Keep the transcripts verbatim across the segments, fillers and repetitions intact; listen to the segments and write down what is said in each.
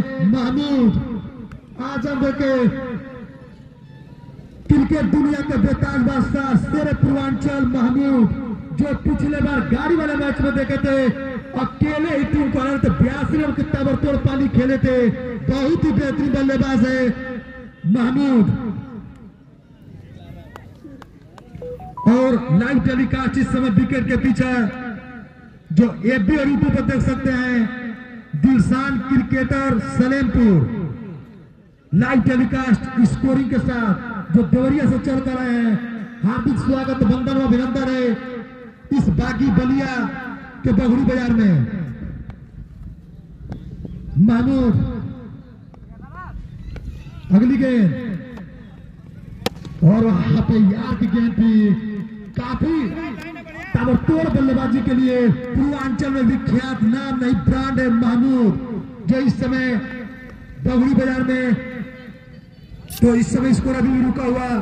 महमूद आजमगढ़ के क्रिकेट दुनिया के बेताज बादशाह शेर पूर्वांचल महमूद, जो पिछले बार गाड़ी वाले मैच में देखे थे अकेले ही टीम को हराते बयासी रन की ताबड़तोड़ पानी खेले थे। बहुत ही बेहतरीन बल्लेबाज है महमूद। और लाइव टेलीकास्ट इस समय विकेट के पीछे जो एबी और यूट्यूब पर देख सकते हैं Dilshan cricketer Salempur live telecast scoring के साथ जो देवरिया से चल कर रहे हैं। हार्दिक स्वागत वंदन व अभिनंदन है इस बागी बलिया के बगड़ी बाजार में। महमूद अगली गेंद और वहां पे यार की गेंद भी काफी ताबड़तोड़ बल्लेबाजी के लिए पूर्वांचल में विख्यात नाम नहीं ब्रांड है महमूद, जो इस समय बगड़ी बाजार में। तो इस समय स्कोर अभी भी रुका हुआ।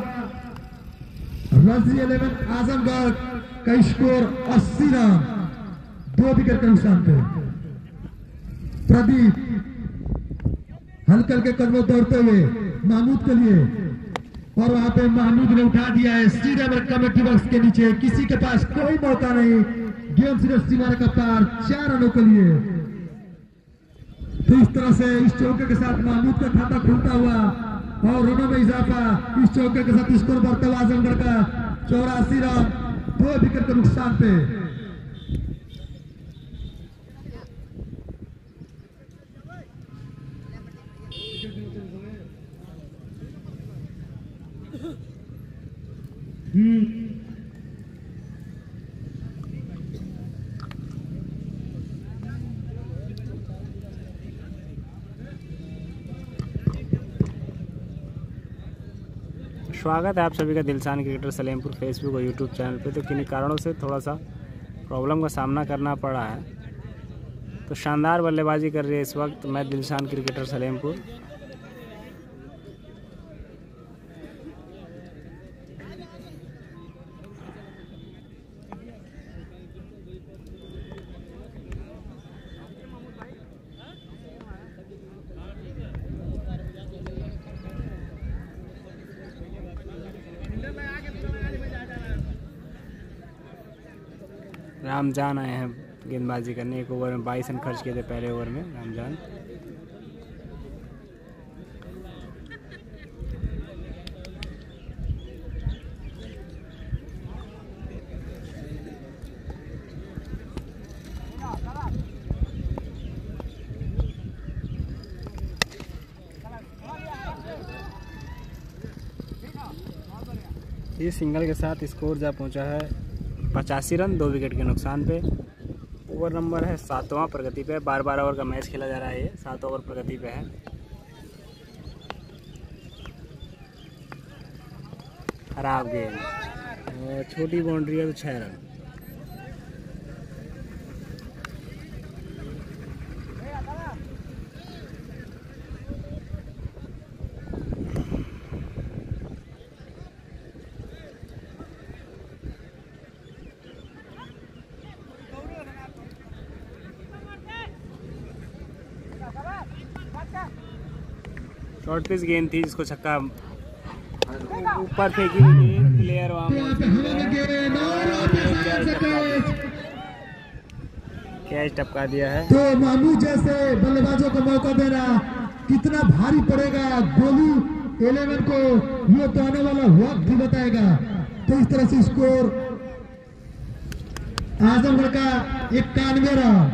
रजी इलेवन आजमगढ़ का स्कोर अस्सी रन, दो विकेट के नुकसान पे। प्रदीप हल्के हल्के कदमों दौड़ते हुए महमूद के लिए, और वहां पे महमूद ने उठा दिया है सीधा कमेटी बॉक्स के नीचे। किसी के पास कोई मौका नहीं, गेम सिर्फ सीमा का पार चार रनों के लिए। तो इस तरह से इस चौके के साथ महमूद का खाता खुलता हुआ और रनों में इजाफा। इस चौके के साथ स्कोर बढ़ता हुआ आजमगढ़ का चौरासी रन, दो विकेट के नुकसान पे। हम्म स्वागत है आप सभी का दिलशान क्रिकेटर सलेमपुर फेसबुक और यूट्यूब चैनल पे। तो किन्हीं कारणों से थोड़ा सा प्रॉब्लम का सामना करना पड़ा है। तो शानदार बल्लेबाजी कर रही है इस वक्त मैं दिलशान क्रिकेटर सलेमपुर। रामजान आए हैं गेंदबाजी करने। एक ओवर में बाईस रन खर्च किए थे पहले ओवर में रामजान। ये सिंगल के साथ स्कोर जा पहुंचा है पचासी रन, दो विकेट के नुकसान पे। ओवर नंबर है सातवां प्रगति पे। बार बार ओवर का मैच खेला जा रहा है। ये सात ओवर प्रगति पे है। खराब गेंद, छोटी बाउंड्री है तो छह रन। शॉर्ट पिच गेंद थी जिसको छक्का ऊपर फेंकी प्लेयर वहां कैच टपका दिया है। तो महमूद जैसे बल्लेबाजों को मौका देना कितना भारी पड़ेगा गोलू इलेवन को, ये तो आने वाला वक्त भी बताएगा। तो इस तरह से स्कोर आजमगढ़ का इक्यानवे रन।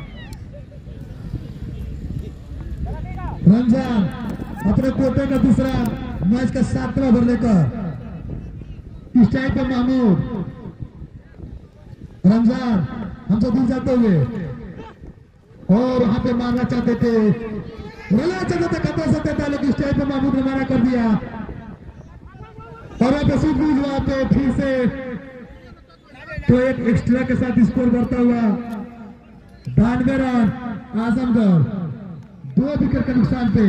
रमजान अपने कोटे का दूसरा मैच का सातवां ओवर लेकर इस टाइम पर महमूद रमजान हमसे दूर जाते हुए और वहां पे मारना चाहते थे, रला चाहते थे, खतर सकते थे, लेकिन इस टाइम पर महमूद ने मारा कर दिया। और वहां पे सूट भी हुआ पे फिर से तो एक एक्स्ट्रा के साथ स्कोर बढ़ता हुआ बानवे रन आजमगढ़, दो विकेट के नुकसान पे।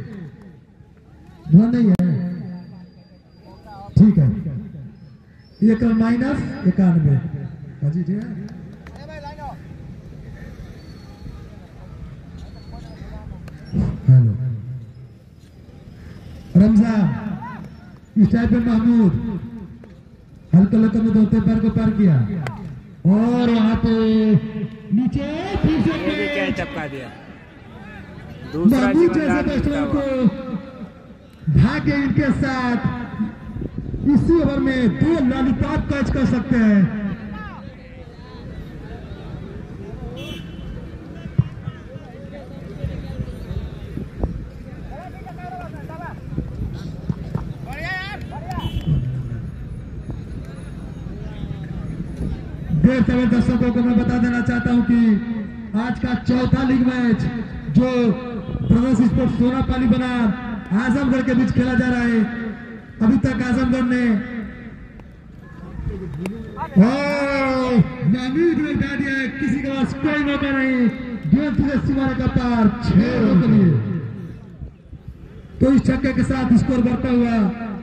धुआं नहीं है, ठीक है। एक रन माइनस इक्यानवे। जी ठीक है। हेलो रमजान इस टाइप पे महमूद हल्का हल्का में दोनों पैर को पार किया और वहां पे नीचे फिर से ये भी क्या चपका दिया। दूसरा महमूद जैसे जीवनदान बैट्समैन जीता हुआ। को भाग्य इनके साथ इसी ओवर में दो लॉलीपॉप कैच कर सकते हैं। देर सवेर दर्शकों को मैं बता देना चाहता हूं कि आज का चौथा लीग मैच जो ब्रदर्स स्पोर्ट्स सोनापाली बना आजमगढ़ के बीच खेला जा रहा है। अभी तक आजमगढ़ ने महमूद ने उठा दिया है, किसी के पास कोई मौका नहीं, गेंद सीधे सीमारे का पार छह रनों के लिए। तो इस छक्के के साथ स्कोर बढ़ता हुआ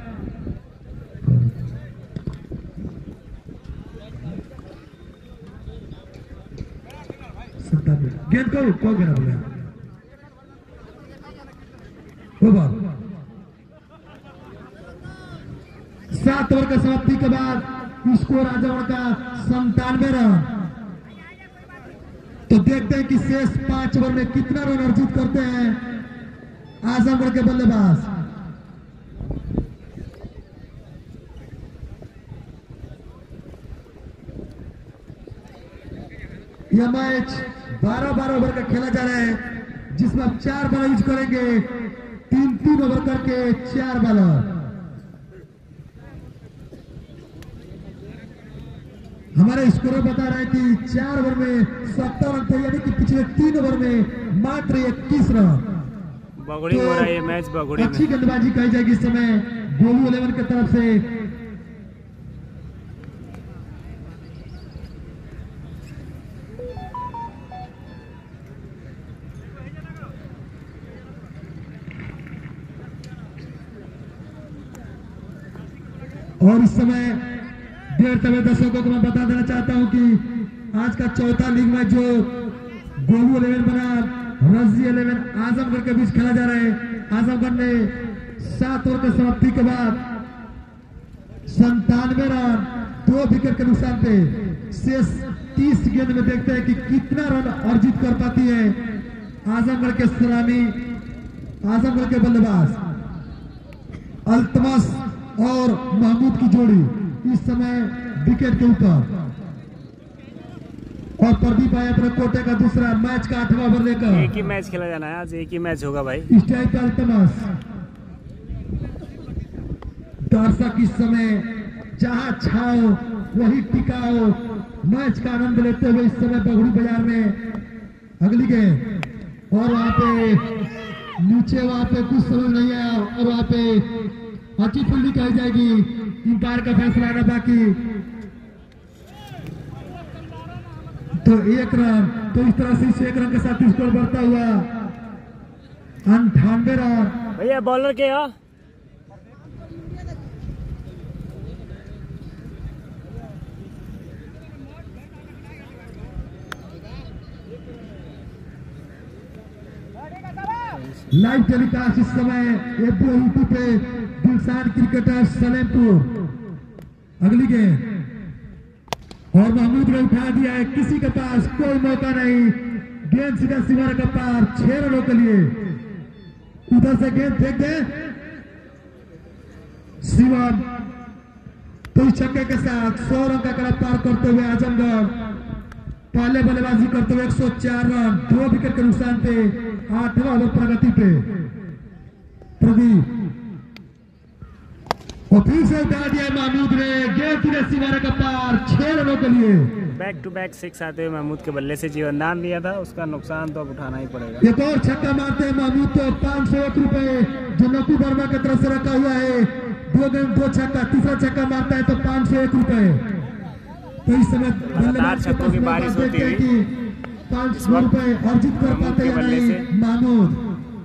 गेंद को कौन गिरा बोला सात ओवर के समाप्ति के बाद स्कोर आजमगढ़ का संतानवे रन। तो देखते हैं कि शेष पांच ओवर में कितना रन अर्जित करते हैं आजमगढ़ के बल्लेबाज। यह मैच बारह बारह ओवर का खेला जा रहा है, जिसमें अब चार बॉलर यूज करेंगे, तीन तीन ओवर करके चार बॉलर। हमारे स्कोर बता रहे हैं कि चार ओवर में सत्तर रन थे, यानी कि पिछले तीन ओवर में मात्र इक्कीस रन। बगड़ी हो रहा है ये मैच, बगड़ी अच्छी गेंदबाजी कही जाएगी इस समय गोलू इलेवन की तरफ से। और इस समय डेढ़ सवे दर्शकों को मैं बता देना चाहता हूं कि आज का चौथा लीग मैच जो गोलू इलेवन बना रजी इलेवन आजमगढ़ के बीच खेला जा रहा है। आजमगढ़ ने सात ओवर की समाप्ति के बाद संतानवे रन दो विकेट के नुकसान पे शेष तीस गेंद में देखते हैं कि कितना रन अर्जित कर पाती है आजमगढ़ के सलामी आजमगढ़ के बल्लेबाज अल्तमस और महमूद की जोड़ी इस समय विकेट के ऊपर। और प्रदीप आया अपने कोटे का दूसरा मैच का आठवां ओवर लेकर। एक ही मैच खेला जाना है आज, एक ही मैच होगा भाई। इस टाइप का अल्तमस दर्शक इस समय जहां छाओ वही टिकाओ मैच का आनंद लेते हुए इस समय बगड़ी बाजार में अगली गेंद और वहां पे नीचे वहां पे कुछ समझ नहीं आया और वहां पे अच्छी फील्डिंग कही जाएगी। अंपायर का फैसला आना बाकी। तो एक रन, तो इस तरह से इस एक रन के साथ स्कोर बढ़ता हुआ अंठानवे रन। भैया बॉलर के यहाँ लाइव टेलीकास्ट इस समय एफबी यूट्यूब पे दिलसान क्रिकेटर सलेमपुर। अगली गेंद और महमूद ने उठा दिया है, किसी के पास कोई मौका नहीं, गेंद सीधा सीमारे का पार छह रनों के लिए। उधर से गेंद फेंक दे शिवम। तो इस छक्के के साथ सौ रन का कड़ा पार करते हुए आजमगढ़ पहले बल्लेबाजी करते हुए एक सौ चार रन दो विकेट के नुकसान पे आठवां ओवर प्रगति पे। प्रदीप और फिर से उठा दिया महमूद ने, गेंद सीधे सीमारे का पार छह रनों के लिए। बैक टू बैक सिक्स आते हुए महमूद के बल्ले से जीवनदान दिया था, उसका नुकसान तो अब उठाना ही पड़ेगा। एक और छक्का मारते हैं महमूद तो पांच सौ एक रुपए जो नकू वर्मा की तरफ से रखा हुआ है। दो गेंद दो छक्का, तीसरा छक्का मारता है तो पांच सौ एक रुपए। तो इस समय बल्लेबाज के पास बात देखते हैं कि पांच सौ रुपए अर्जित कर पाते हैं नहीं महमूद।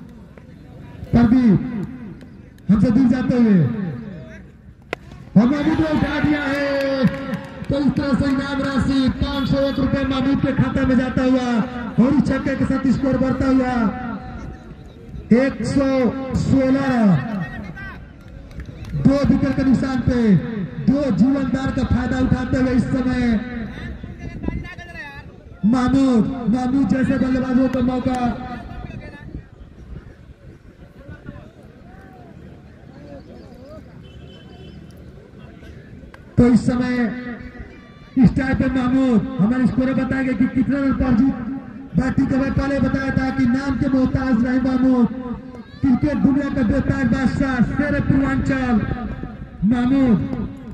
प्रदीप हमसे दूर जाते हुए और महमूद ने उठा दिया है। तो इस तरह से इनाम राशि पांच सौ एक रुपए महमूद के खाते में जाता हुआ और इस छक्के के साथ स्कोर बढ़ता हुआ एक सौ सोलह रन, दो विकेट के नुकसान पे दो जीवनदार का फायदा उठाते हुए इस समय महमूद महमूद जैसे बल्लेबाजों का मौका। तो इस समय इस टाइप पे महमूद हमारे स्कोर बताएंगे कि कितने रन पर जीत बैटिंग को पहले बताया था कि नाम के मोहताज नहीं महमूद, क्रिकेट दुनिया का बेताज बादशाह शेर पूर्वांचल महमूद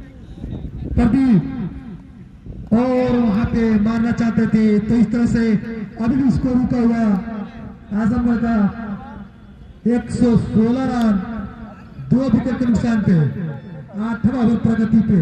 प्रदीप, और वहां पे मारना चाहते थे तो इस तरह से अभी भी स्कोर रुका हुआ आजमगढ़ का एक सौ सोलह रन दो विकेट के नुकसान पे आठवां ओवर प्रगति पे।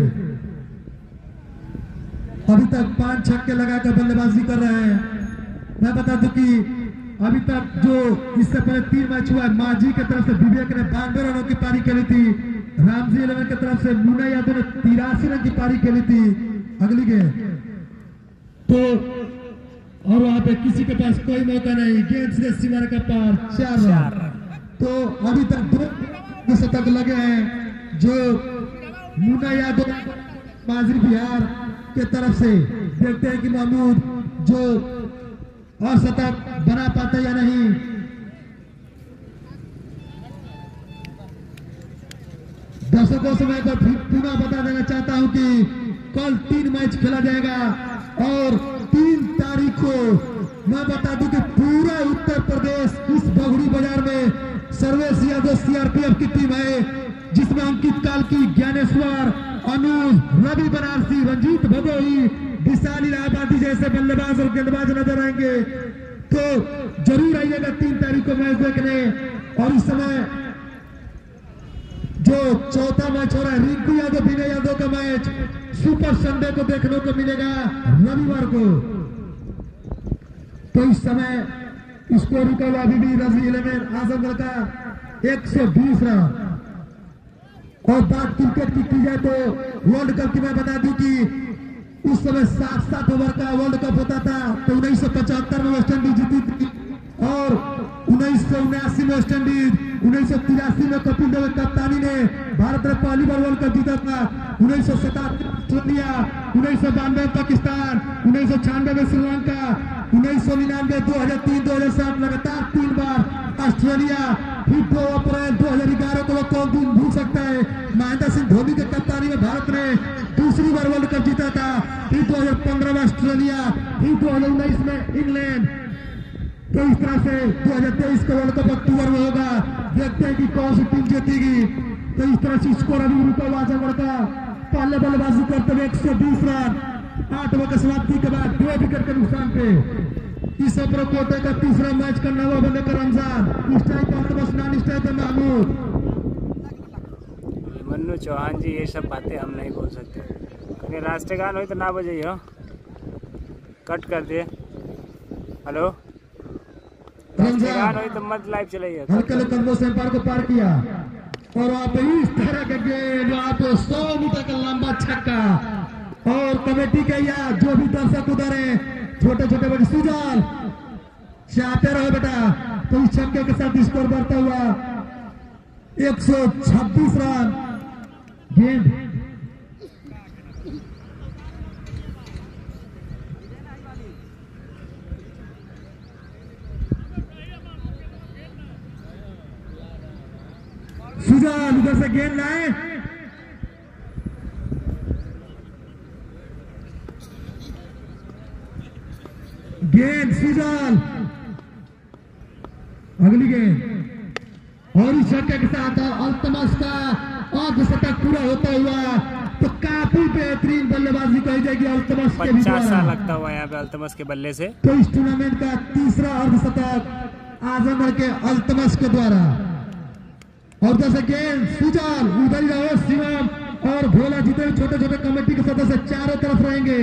अभी तक पांच छक्के लगाकर बल्लेबाजी कर रहे हैं। मैं बता दूं कि अभी तक जो इससे पहले तीन मैच हुआ है, मांझी की तरफ से विवेक ने बानवे रनों की पारी खेली थी, रामजी इलेवन की तरफ से मुन्ना यादव ने तिरासी रन की पारी खेली थी अगली गेम तो, और वहां पे किसी के पास कोई मौका नहीं, गेंद से सीमा का पार चार रन। तो अभी तक दो शतक लगे हैं जो मुन्ना यादव मांझी बिहार के तरफ से। देखते हैं कि महमूद जो और शतक बना पाते या नहीं। दर्शकों से मैं एक बार फिर पुनः बता देना चाहता हूं कि कल तीन मैच खेला जाएगा और तीन तारीख को मैं बता दूं कि पूरा उत्तर प्रदेश इस बगड़ी बाजार में सर्वेश यादव सीआरपीएफ की टीम है, जिसमें अंकित कालकी, ज्ञानेश्वर, अनुज, रवि बनारसी, रंजीत भदोही, विशाल इलाहाबादी जैसे बल्लेबाज और गेंदबाज नजर आएंगे। तो जरूर आइएगा तीन तारीख को मैच देखने। और इस समय जो चौथा मैच हो रहा है रिंकू यादव विनय यादव का मैच सुपर संडे को देखने को मिलेगा रविवार को। तो इस समय स्कोर रुका हुआ अभी भी रजी इलेवन आजमगढ़ का एक सौ बीस रन। और बात क्रिकेट की की जाए तो वर्ल्ड कप की मैं बता दूं कि उस समय सात सात ओवर का वर्ल्ड कप होता था। तो उन्नीस सौ पचहत्तर में वेस्ट इंडीज जीती थी और उन्नीस सौ उन्यासी में वेस्ट इंडीज, उन्नीस सौ तिरासी में कपिल देव कप्तानी ने भारत ने पहली बार वर्ल्ड कप जीता था, उन्नीस सौ सतासी ऑस्ट्रेलिया, उन्नीस सौ बानवे पाकिस्तान, उन्नीस सौ छियानवे में श्रीलंका, उन्नीस सौ निन्यानवे दो हजार तीन दो हजार सात लगातार तीन बार ऑस्ट्रेलिया, फिर दो अप्रैल दो हजार ग्यारह को कौन दिन भूल सकता है महेंद्र सिंह धोनी के कप्तानी में भारत ने दूसरी बार वर्ल्ड कप जीता था, फिर दो हजार पंद्रह में ऑस्ट्रेलिया, फिर दो हजार उन्नीस में इंग्लैंड। तो इस तरह से दो हजार तेईस का वर्ल्ड कप अक्टूबर में होगा, देखते हैं कि कौन सी टीम जीतेगी। तो इस तरह से स्कोर अभी रुका हुआ आजमगढ़ का पहले बल्लेबाजी करते हुए एक सौ बीस रन आठ ओवर की समाप्ति के बाद दो विकेट के नुकसान पे। इस ओवर कोटे का तीसरा मैच का नवा बने का रमजान इस टाइम पर बस नान इस टाइम पे महमूद मन्नू चौहान जी ये सब बातें हम नहीं बोल सकते। कहीं राष्ट्रगान हो तो ना बजाइए, कट कर दिए। हेलो राष्ट्रगान हो तो मत लाइव चलाइए। हल्के कदमों से एम्पायर को पार किया और वहां पे इस तरह के गेंद, वहां पे सौ मीटर का लंबा छक्का। और कमेटी के या जो भी दर्शक उधर है छोटे छोटे बड़े सुजाल चाहते रहो बेटा। तो इस छक्के के साथ स्कोर बढ़ता हुआ एक सौ छब्बीस रन। गेंद सुजाल उधर से गेंद लाए, गेंद सुजाल, अगली गेंद। और इस छक्के के साथ अल्तमश का अर्धशतक पूरा होता हुआ तो काफी बेहतरीन बल्लेबाजी कही जाएगी अल्तमश के पचास साल लगता हुआ यहाँ पे अल्तमश के बल्ले से। तो इस टूर्नामेंट का तीसरा अर्धशतक आजमगढ़ के अल्तमश के द्वारा। और जैसे गेंद सुजाल उधर ही रहो शिवम और भोला जितने छोटे छोटे कमेटी के सदस्य चारों तरफ रहेंगे।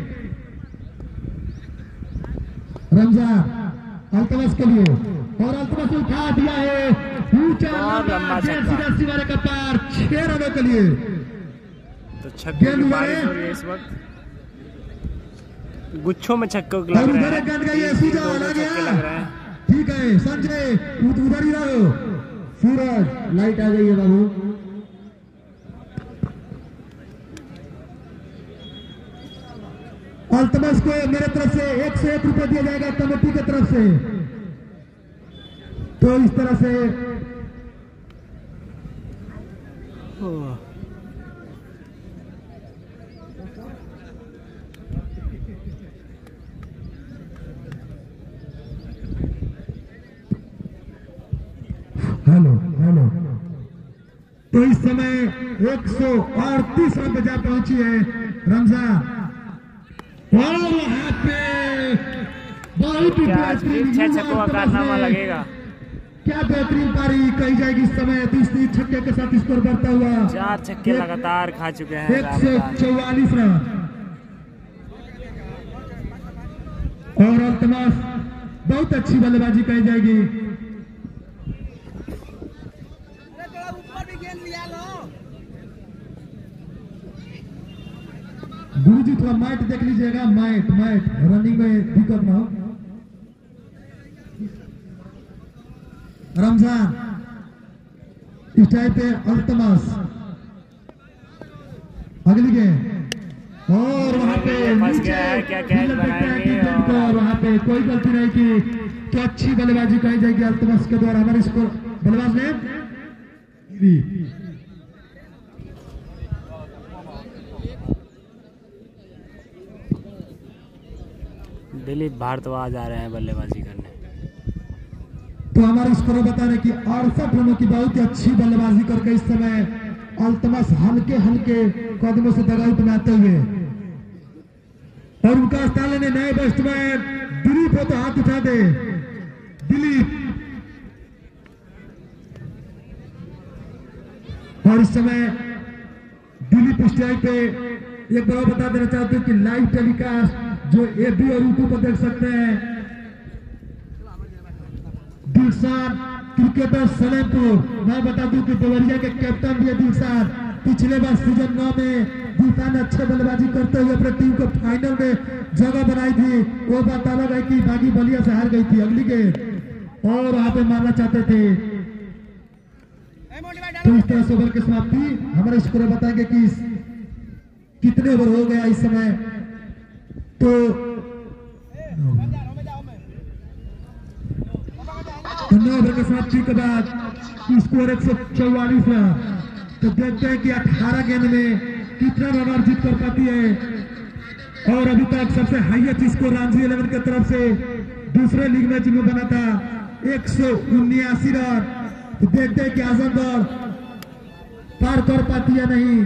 रमजान अल्तमश के लिए और अल्तमश उठा दिया है ऊंचा लंबा सीधा सीमारे का पार छह रनों के लिए। तो छक्के की बारिश हो रही है इस वक्त, गुच्छों में छक्कों लग रहे हैं, लग रहा है। ठीक है संजय, उधर ही रहो। सूरज लाइट आ गई है बाबू। अल्तमस को मेरे तरफ से एक सौ एक रुपए दिया जाएगा कमेटी की तरफ से। तो इस तरह से हेलो हेलो तो इस समय एक सौ अड़तीस रन पे जा पहुंची है रमजान। और वहां पे बहुत ही बेहतरीन कारनामा लगेगा। क्या बेहतरीन पारी कही जाएगी इस समय। तीसरी छक्के के साथ स्कोर बढ़ता हुआ चार छक्के लगातार खा चुके हैं। एक सौ चौवालीस रन और अल्तमस बहुत अच्छी बल्लेबाजी कही जाएगी। गुरु जी थोड़ा मैट देख लीजिएगा। मैट मैट रनिंग में दिक्कत ना हो। रमजान इस टाइप पे अल्तमस अगली गेम और वहां पे क्या कैच बनाएंगे और वहां पे कोई गलती नहीं की तो अच्छी बल्लेबाजी कही जाएगी अल्तमस के द्वारा। हमारे स्कोर बल्लेबाज ने दिलीप भारद्वाज आ रहे हैं बल्लेबाजी करने। तो हमारे स्कोर बता रहे कि अड़सठ रनों की बहुत ही अच्छी बल्लेबाजी करके इस समय अल्तमस हल्के हल्के कदमों से दगाउट में आते हुए और उनका स्थान लेने नए बैट्समैन दिलीप हो तो हाथ उठा दे। दिलीप और इस समय दिलीप स्ट्राइक पे एक बार बता देना चाहते हूँ कि लाइव टेलीकास्ट जो एबी और यूट्यूब पर देख सकते हैं। दिलशान क्रिकेटर सलेमपुर, मैं बता दूं कि देवरिया के कैप्टन भी है दिलशान। पिछले बार सीजन नौ में दिलशान ने अच्छे बल्लेबाजी करते हुए अपने टीम को फाइनल में जगह बनाई थी। वो बात अलग है कि बागी बलिया से हार गई थी अगली गेम और वहां पे मारना चाहते थे। तो इस तरह से ओवर की समाप्ति हमारे स्कोर बताएंगे कि कितने ओवर हो गया इस समय। तो नौ ओवर की समाप्ति के बाद स्कोर एक सौ चौवालीस रन। तो देखते हैं कि अठारह गेंद में कितना रन अर्जित कर पाती है। और अभी तक सबसे हाईएस्ट स्कोर रणजी इलेवन की तरफ से दूसरे लीग मैच में बना था एक सौ उन्यासी रन। तो देखते हैं कि आजमगढ़ पार कर पाती है नहीं।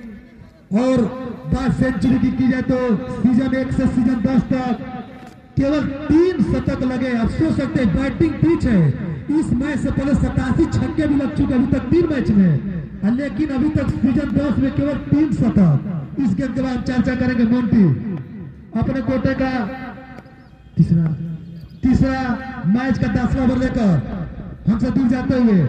और बात सेंचुरी की की जाए तो सीजन एक से सीजन दस तक केवल तीन शतक लगे। अफसोस सकते बैटिंग पिच है। इस मैच से पहले सतासी छक्के भी लग चुके अभी तक तीन मैच में, लेकिन अभी तक सीजन दस में केवल तीन शतक। इस गेम के बाद चर्चा करेंगे मोंटी अपने कोटे का तीसरा तीसरा मैच का दसवां ओवर लेकर हमसे दूर जाते हुए।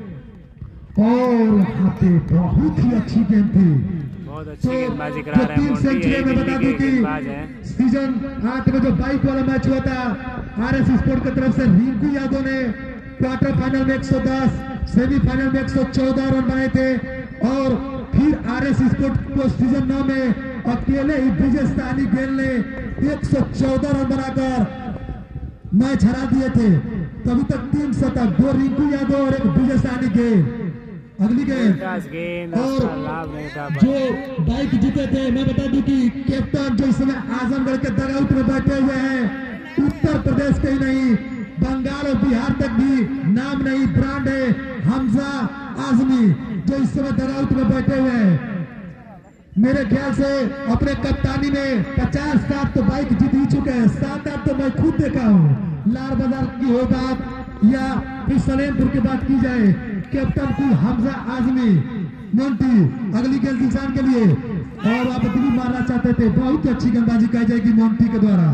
और वहां पे बहुत ही अच्छी गेम थी। बहुत अच्छी गेंदबाजी करा रहे हैं मोंटी। में बता दूं कि सीजन आठ में जो बाइक वाला मैच हुआ था आरएस स्पोर्ट की तरफ से रिंकू यादव ने क्वार्टर फाइनल में एक सौ दस, सेमीफाइनल में एक सौ चौदह रन बनाए थे। और फिर आरएस स्पोर्ट को सीजन नौ में अकेले ही विजय सानी गेल ने एक सौ चौदह रन बनाकर मैच हरा दिए थे। तो अभी तक तीन शतक, दो रिंकू यादव और एक विजय सानी गेल। अगली गेम और जो बाइक जीते थे, मैं बता दूं कि कैप्टन जो इस समय आजमगढ़ के दगाउट में बैठे हुए हैं, उत्तर प्रदेश के ही नहीं बंगाल और बिहार तक भी नाम नहीं ब्रांड है, हमजा आजमी जो इस समय दगाउट में बैठे हुए हैं। मेरे ख्याल से अपने कप्तानी में पचास सात तो बाइक जीत ही चुके हैं, सात आठ तो मैं खुद देखा हूँ। लाल बाजार की हो बात या फिर सलेमपुर की बात की जाए, कैप्टन की हमजा आजमी मोंटी अगली गेंद किसान के लिए और आप दिल्ली मारना चाहते थे। बहुत अच्छी गेंदबाजी की जाएगी मोंटी के द्वारा।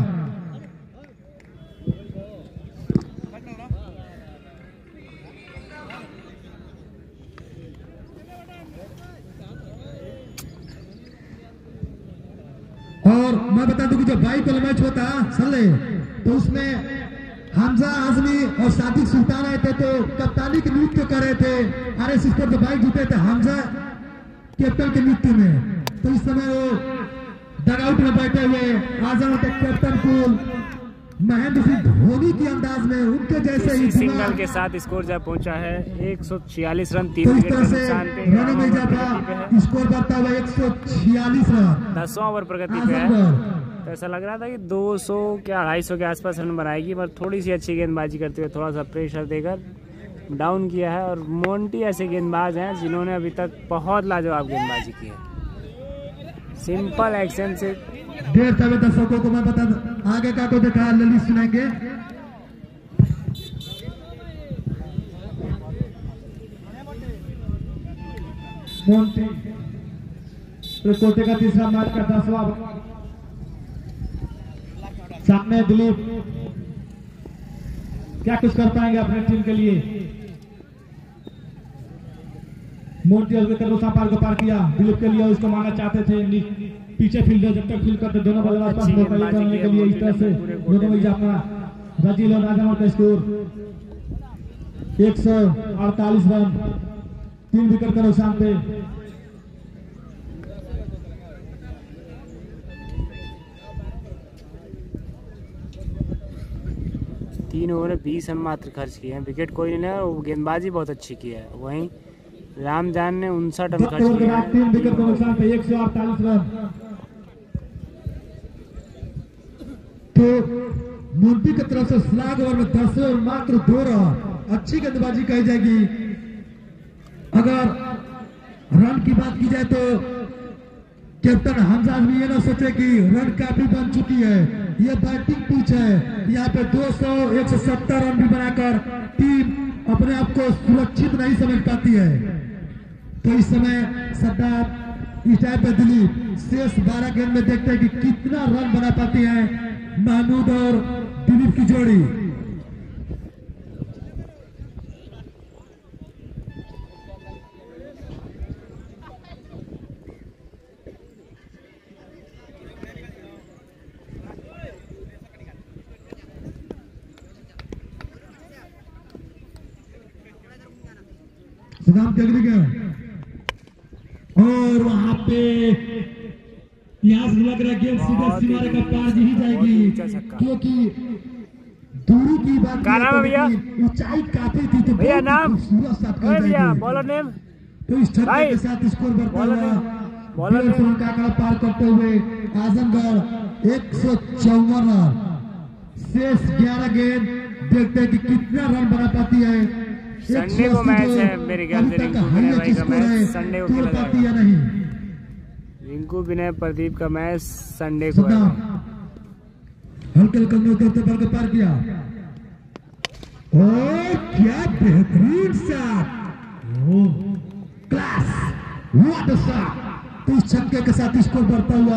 और मैं बता दूं कि जो बाइक वाला मैच होता सले तो उसमें हमजा आजमी और सादिक सुल्तान आए थे तो कप्तानी के नृत्य कर रहे थे। आर एस स्पोर्ट बाइक जीते थे हमजा कैप्टन के नृत्य में। तो इस समय वो डगआउट में बैठे हुए आजम थे कैप्टन कूल महेंद्र सिंह धोनी के अंदाज में उनके जैसे ही सिंगल के साथ स्कोर जब पहुंचा है एक सौ छियालीस रन तीन तो इस विकेट तरह के से नुकसान पे रनों में इजाफा स्कोर बढ़ता हुआ एक सौ छियालीस रन दसवां ओवर प्रगति पे है। तो ऐसा लग रहा था कि दो सौ क्या अढ़ाई सौ के आसपास रन बनाएगी, पर थोड़ी सी अच्छी गेंदबाजी करते हुए थोड़ा सा प्रेशर देकर डाउन किया है। और मोंटी ऐसे गेंदबाज हैं जिन्होंने अभी तक बहुत लाजवाब गेंदबाजी की है। सिंपल एक्शन से डेढ़ सौ दर्शकों को मैं बता आगे का को देखा ललित सुनाएंगे। मोंटी कोटे का तीसरा मैच का दसवां सामने दिलीप क्या कुछ कर पाएंगे अपने टीम के लिए। मोंटी और पार को पार किया दिलीप के लिए उसको मारना चाहते थे पीछे फील्डर जब तक फील्ड करते दोनों बल्लेबाज पास मौका ये करने के लिए इस तरह से दोनों में अपना रजील और राजामौर का स्कोर एक सौ अड़तालीस रन तीन विकेट के नुकसान पे। तीन ओवर बीस रन मात्र खर्च किए हैं, विकेट कोई नहीं है और गेंदबाजी बहुत अच्छी की है। वहीं रामजान ने उनसठ रन खर्च किए हैं, तीन विकेट के नुकसान पे एक सौ अड़तालीस रन। तो मोंटी की तरफ से स्लैग ओवर में दस और मात्र दो रन अच्छी गेंदबाजी कही जाएगी। अगर रन की बात की जाए तो कैप्टन हमजा भी ये ना सोचे कि रन काफी बन चुकी है, ये बैटिंग पिच है। यहाँ पे दो सौ एक सौ सत्तर रन भी बनाकर टीम अपने आप को सुरक्षित नहीं समझ पाती है। तो इस समय सरदार इस टाइप पे दिलीप शेष बारह गेंद में देखते हैं कि कितना रन बना पाती है महमूद और दिलीप की जोड़ी। सुदाम जगरी गया और वहां पे यहाँ से लग रहा गेंद सीधा सीमारे का पार ही जाएगी, क्योंकि दूरी की बात भैया ऊंचाई काफी थी तो भैया नाम भैया बॉलर नेम तो इस छक्के के साथ स्कोर बढ़ता हुआ बॉलर नेम का आंकड़ा पार करते हुए आजमगढ़ एक सौ चौवन रन शेष ग्यारह गेंद देखते हैं कि कितना रन बना पाती है। संडे को मैच है मेरे ख्याल से रिंकू विनय भाई का मैच संडे को खेला जाएगा। रिंकू विनय प्रदीप का मैच संडे को है। हल्के हल्के में उतरते बल को पार किया और क्या बेहतरीन shot, class what a shot. तो इस छक्के के साथ स्कोर बढ़ता हुआ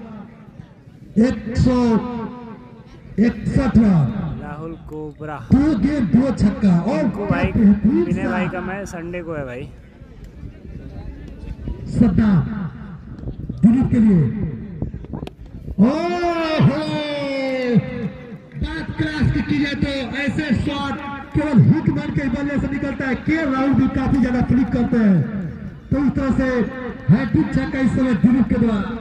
एक सौ इकसठ रन। राहुल कोबरा दो गेंद दो छक्का और भाई विनय भाई का मैच संडे को है भाई। सद्दा दिलीप के लिए ओहो बात क्लास की की जाए तो ऐसे शॉट केवल हिटमैन के बल्ले से निकलता है। के राहुल भी काफी ज्यादा क्लिक करते हैं। तो इस तरह से हैट्रिक छक्का इस समय दिलीप के द्वारा।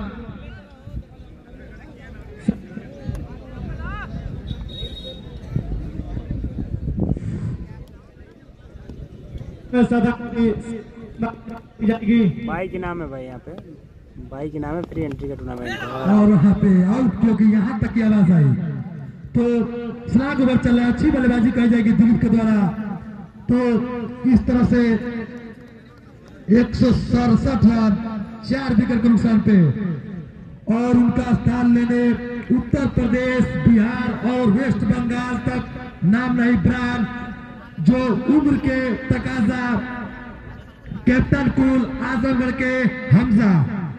भाई के नाम है भाई, यहाँ पे भाई के नाम है, फ्री एंट्री का टूर्नामेंट और वहाँ पे आउट क्योंकि यहाँ तक की आवाज आई तो स्लैग ओवर चल रहा है। अच्छी बल्लेबाजी कही जाएगी दिलीप के द्वारा। तो इस तरह से एक सौ सड़सठ रन चार विकेट के नुकसान पे और उनका स्थान लेने उत्तर प्रदेश बिहार और वेस्ट बंगाल तक नाम नहीं ब्रांड जो उम्र के तकाजा कैप्टन कूल आजमगढ़ के हमजा।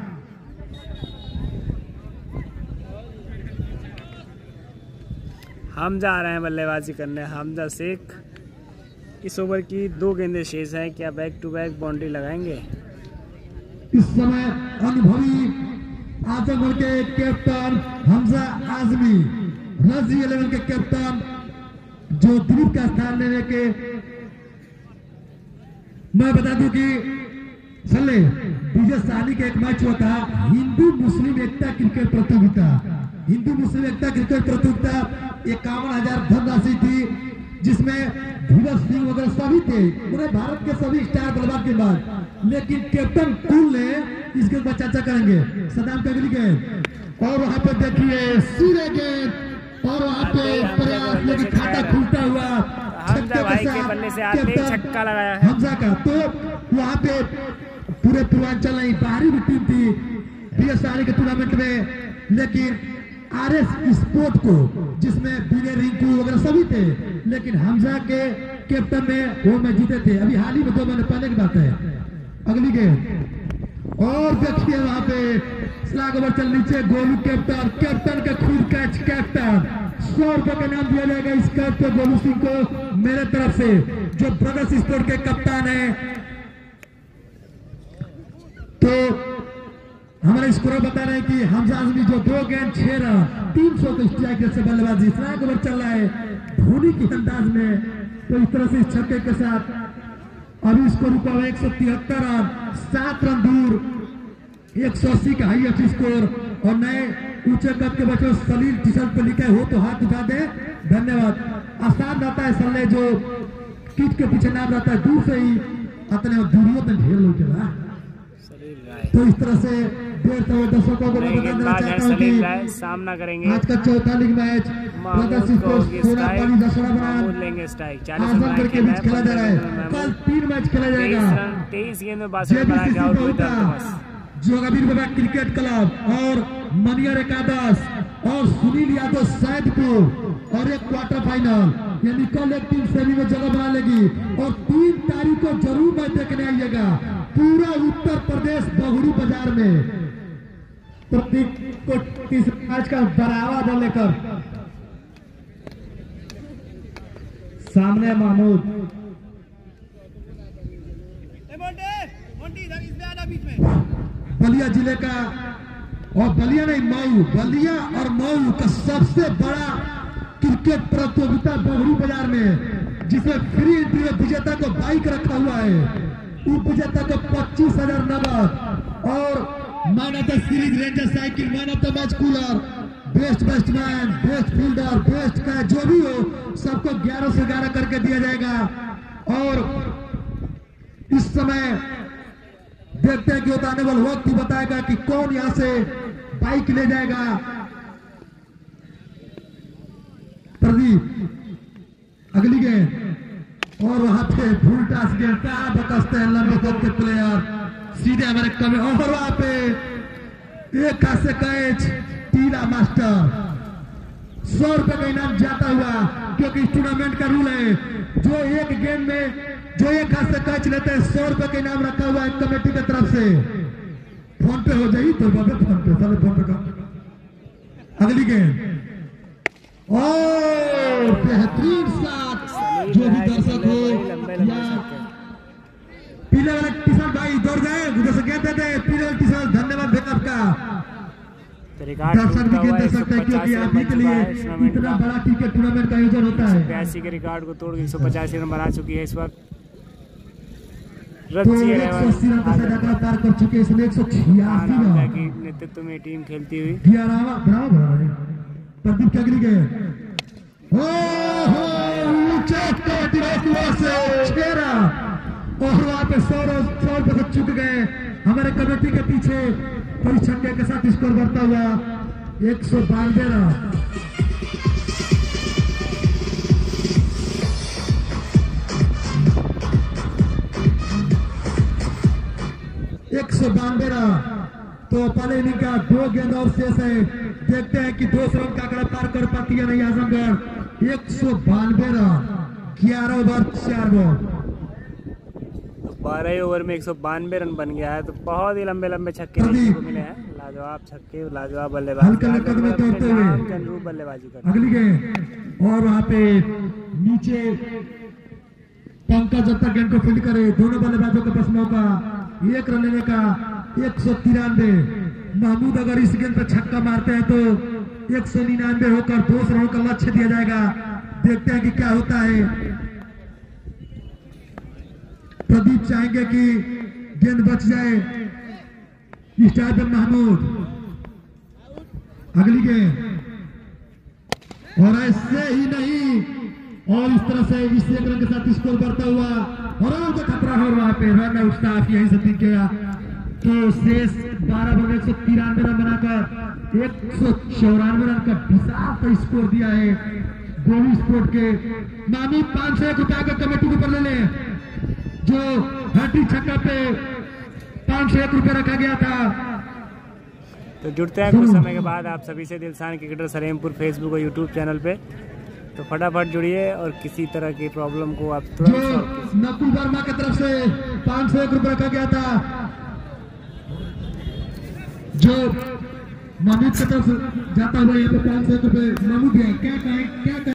हमजा आ रहे हैं बल्लेबाजी करने। हमजा शेख इस ओवर की दो गेंदें शेष हैं, क्या बैक टू बैक बाउंड्री लगाएंगे? इस समय अनुभवी आजमगढ़ के कैप्टन हमजा आजमी, रजी इलेवन के कैप्टन जो दिलीप का स्थान लेने के, मैं बता दूं कि चले विजय साहनी का एक मैच हुआ था, हिंदू मुस्लिम एकता क्रिकेट प्रतियोगिता। हिंदू मुस्लिम एकता क्रिकेट प्रतियोगिता इक्यावन हजार धनराशि थी, जिसमें धीरज सिंह वगैरह सभी थे, पूरे भारत के सभी स्टार बल्लेबाज के बाद, लेकिन कैप्टन कुल ने इसके ऊपर चर्चा करेंगे। सदाम का अगली गेंद और वहां पे देखिए सीधे गेंद और वहां पे प्रयास लेकिन खाता खुलता हुआ हमजा भाई के बल्ले से आते ही छक्का लगाया है हमजा का। तो वहां पे पूरे पूर्वांचल नहीं, बाहरी भी टीम थी बीएसआर के टूर्नामेंट में, लेकिन आरएस स्पोर्ट को जिसमें विनय रिंकू वगैरह सभी थे, लेकिन हमजा के कैप्टन में वो मैच जीते थे। अभी हाल ही में दो महीने पहले की बात है। अगली गेंद और देखिए वहां पे स्लैग ओवर चल नीचे, गोलू कैप्टन कैप्टन का खुद कैच, कैप्टन सौ रुपए का नाम दिया जाएगा इस कैच पे गोलू सिंह को मेरे तरफ से, जो ब्रदर्स स्पोर्ट के कप्तान है। तो हमारे स्कोर बता रहे हैं कि हमजा आजमी जो दो गेंद छह रन तीन सौ के स्ट्राइक रेट से बल्लेबाजी, स्ट्राइक ओवर चल रहा है धोनी के अंदाज में। तो इस तरह से इस छक्के के साथ अभी स्कोर रुका हुआ एक सौ तिहत्तर रन, सात रन दूर एक सौ अस्सी का हाईएस्ट स्कोर। और नए ऊंचे कद के बच्चों सलील टी शर्ट पे लिखे हो तो हाथ उठा दे, धन्यवाद। आसान रहता है सल्ले, जो किट के पीछे नाम रहता है, दूर से ही अपने दूरियों में ढेर लोग चला। तो इस तरह से डेढ़ सौ दर्शकों को मैं बता देना चाहता हूँ कि सामना करेंगे आज का चौथा लीग मैच सोनापानी दशहरा बनाम आजम करके बीच खेला जा रहा है। कल तीन मैच खेला जाएगा। तेईस गेंद में बासठ जोगावीर बाबा क्रिकेट क्लब और मनियर एकादश और सुनील यादव सैदपुर और एक क्वार्टर फाइनल, यानी कल एक टीम सेमी में जगह बना लेगी। और तीन तारीख को जरूर मैच देखने आइएगा पूरा उत्तर प्रदेश बहुरी बाजार में, प्रतीक को तीसरे मैच का बढ़ावा दे लेकर सामने महमूद बलिया जिले का, और बलिया नहीं मऊ, बलिया और मऊ का सबसे बड़ा क्रिकेट प्रतियोगिता बहुरी बाजार में, जिसमें फ्री एंट्री में विजेता को बाइक रखा हुआ है, उप विजेता को पच्चीस हजार नगद और man of the series ranger cycle, man of the match cooler, best batsman, best fielder, best का जो भी हो सबको ग्यारह से ग्यारह करके दिया जाएगा। और इस समय देखते हैं कि आने वाला वक्त ही बताएगा कि कौन यहां से बाइक ले जाएगा। प्रदीप अगली गेंद और वहां पे फुल टास गेंद बकसते हैं लंबे कद के प्लेयर सीधे हमारे कम, और वहां पे एक हाथ से कैच टीला मास्टर, सौ रुपए का इनाम जाता हुआ, क्योंकि इस टूर्नामेंट का रूल है जो एक गेंद में जो एक हाथ से कैच लेते हैं सौ रुपए का इनाम रखा हुआ है कमेटी की तरफ से। फोन पे हो जाइए तो बाबे फोन पे साले फोन पे का। अगली गेंद और बेहतरीन साथ, जो भी दर्शक हो या पीले वाला टी शर्ट भाई दौड़ जाए उधर से कहते थे पीले वाला टी शर्ट, धन्यवाद भैया आपका। दर्शक भी कहते सकते हैं क्योंकि आप ही के लिए इतना बड़ा क्रिकेट टूर्नामेंट का आयोजन होता है। बयासी के रिकॉर्ड को तोड़ एक सौ पचासी रन बना चुकी है इस वक्त। तो एक सौ अस्सी रन का सदा पार कर चुके हैं, इसमें एक सौ छियासी रन की नेतृत्व में टीम खेलती हुई। ग्यारहवां बराबर प्रदीप अगली गए और वहां पे सौ सौ रुपए चुक गए हमारे कमेटी के पीछे। कोई छक्के के साथ स्कोर बढ़ता हुआ एक सौ बानवे रन। एक सौ बानवे रन। तो पहले इनिंग का दो गेंद और शेष है, देखते हैं कि दो सौ रन का आंकड़ा पार कर पाती है नहीं आजमगढ़। एक सौ बानवे रन, ग्यारह ओवर चार बॉल, बारह ओवर में एक सौ बानवे रन बन गया है। तो बहुत ही लंबे लंबे छक्के देखने को मिले हैं। लाजवाब छक्के, लाजवाब बल्लेबाजी, बल्लेबाजी कर। अगली गेंद और वहां पे नीचे पंकज जब तक गेंद को फील्ड करे, दोनों बल्लेबाजों के पास मौका एक रन लेने का। एक सौ तिरानवे, महमूद अगर इस गेंद पर छक्का मारते हैं तो एक सौ निन्यानवे होकर दो सौ रनों का लक्ष्य दिया जाएगा। देखते हैं कि क्या होता है। प्रदीप चाहेंगे कि गेंद बच जाए। स्टार पर महमूद, अगली गेंद, और ऐसे ही नहीं, और इस तरह से इस एक रन के साथ स्कोर बढ़ता हुआ और आउट का खतरा हो वहां पे रन आउट स्टाफ यहीं से ठीक किया। तो शेष बारह बॉल एक सौ तिरानवे रन बनाकर एक सौ चौरानवे रन का विशाल स्कोर दिया है गोवी स्पोर्ट के। मामी पांच सौ एक रुपया का कमेटी के ऊपर ले ले, जो हटी छक्का पे पांच सौ एक रुपया रखा गया था। तो जुड़ते हैं कुछ समय के बाद आप सभी से दिलसान क्रिकेटर सलेमपुर फेसबुक और यूट्यूब चैनल पे। तो फटाफट जुड़िए और किसी तरह की प्रॉब्लम को आप तुरंत। नकुल वर्मा की तरफ से पांच सौ एक रुपया रखा गया था, जो महमूद की तरफ जाता हुआ यहाँ पे पांच सौ एक रुपये महमूद है। क्या कहें क्या कहें?